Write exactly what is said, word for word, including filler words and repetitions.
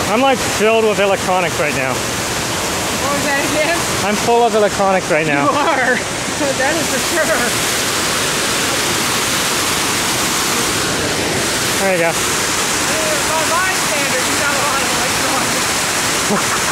I'm like filled with electronics right now. What was that again? I'm full of electronics right now. You are. That is for sure. There you go. By my standards, you got a lot of electronics.